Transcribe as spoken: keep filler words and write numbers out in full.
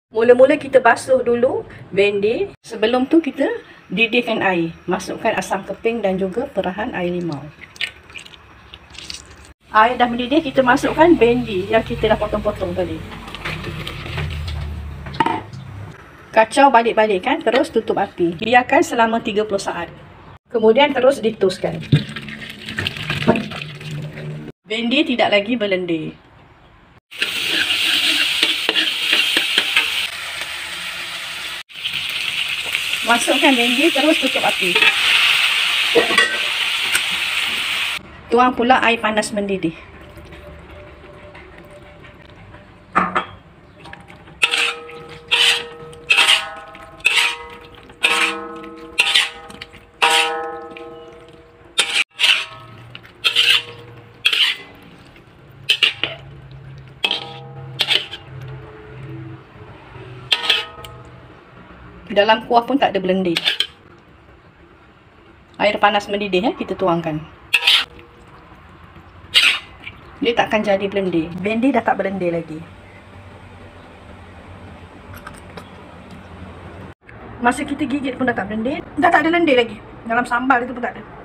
Mula-mula kita basuh dulu bendi. Sebelum tu kita didihkan air. Masukkan asam keping dan juga perahan air limau. Air dah mendidih, kita masukkan bendi yang kita dah potong-potong tadi. Kacau balik-balikkan, terus tutup api. Biarkan selama tiga puluh saat. Kemudian terus dituskan. Bendi tidak lagi berlendir. Masukkan bendi, terus tutup api. Tuang pula air panas mendidih. Dalam kuah pun tak ada berlendir. Air panas mendidih ya, kita tuangkan. Dia takkan jadi berlendir. Bendi dah tak berlendir lagi. Masa kita gigit pun dah tak berlendir. Dah tak ada lendir lagi. Dalam sambal itu pun tak ada.